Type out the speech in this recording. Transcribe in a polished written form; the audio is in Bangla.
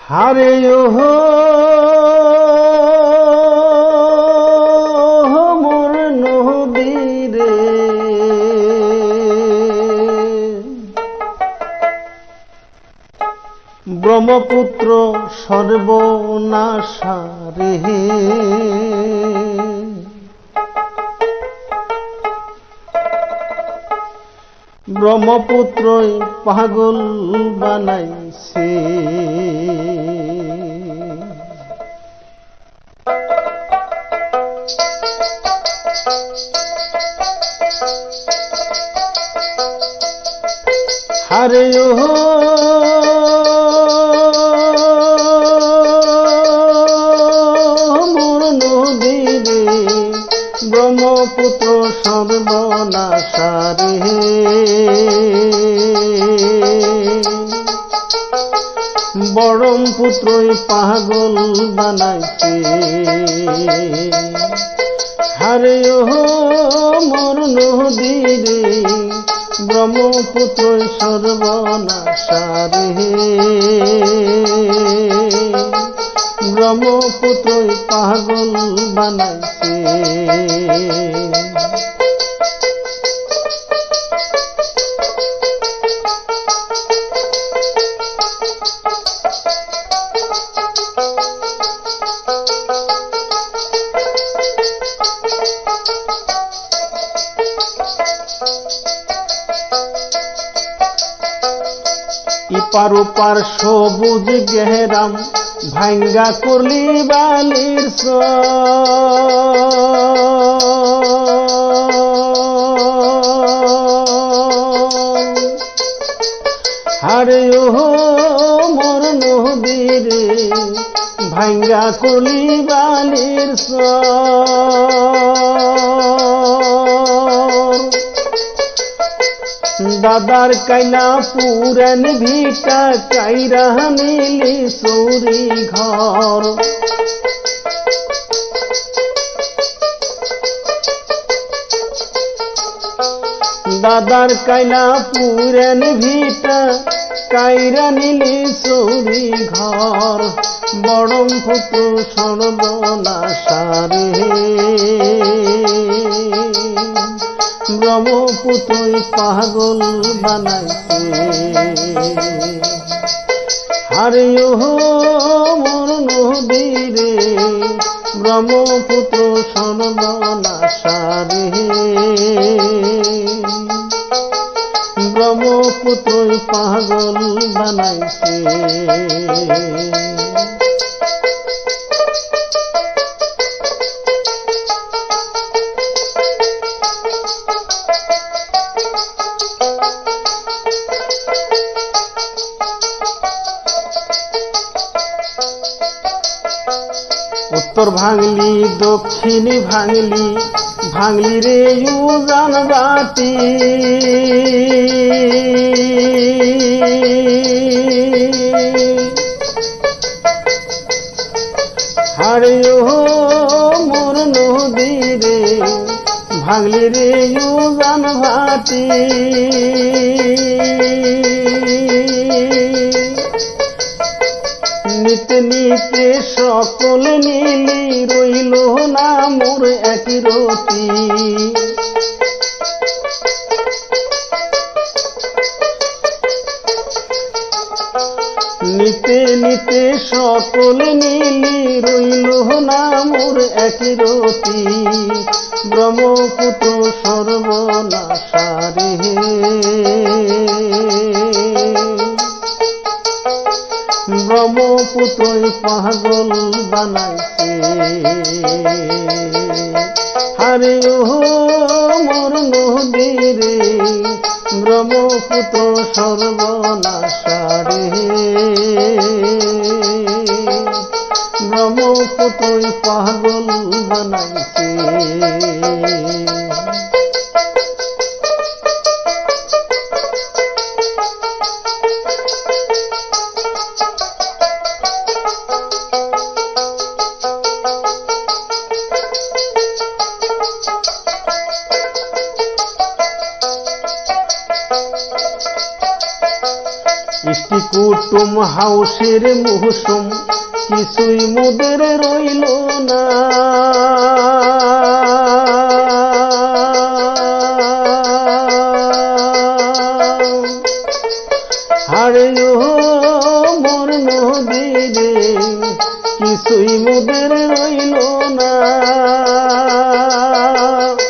হারে ওহো মোর নদীরে ব্রহ্মপুত্র সর্বনাশারে ব্রহ্মপুত্রই পাগল বানাইছে হারে ওহো মোর নদীরে ব্রহ্মপুত্র সর্বনাশারে ব্রহ্মপুত্রই পাগল বানাইছে হারে ওহো মোর নদীরে ব্রহ্মপুত্রই সর্বনাশারে ব্রহ্মপুত্রই পাগল বানাইছে ইপার ওপার সবুজ গেহরাম ভাঙ্গা করলি বালির হারে ওহো মোর নদীরে ভাঙ্গা করলি বালির দাদার কাইলা পুরান ভিটা কাইরা নিলি সৌরি ঘর দাদার কাইলা পুরান ভিটা কাইরা নিলি সৌরি ঘর ব্রহ্মপুত্র সর্বনাশারে ব্রহ্মপুত্রই পাগল বানাইছে হারে ওহো মোর নদীরে ব্রহ্মপুত্র সর্বনাশারে ব্রহ্মপুত্রই পাগল বানাইছে উত্তর ভাঙলি দক্ষিণ ভাঙলি ভাঙলি রে উজান বাতি হারে ওহো মোর নদীরে ভাঙলি রে উজান ভাতি নিতে নিতে সকল নীলি রইল না মোর এক রতি নিতে নিতে সকল নীলি রইল না মোর এক রতি ব্রহ্মপুত্র সর্বনাশারে ব্রহ্মপুত্রই পাগল বানাইছে হারে ওহো মোর নদীরে ব্রহ্মপুত্র সর্বনাশারে ব্রহ্মপুত্রই পাগল বানাইছে ইষ্টি কুটুম হাউসের মৌসুম কিছুই মোদের রইল না। আরে ও মোর নদী রে কিছুই মোদের রইল না।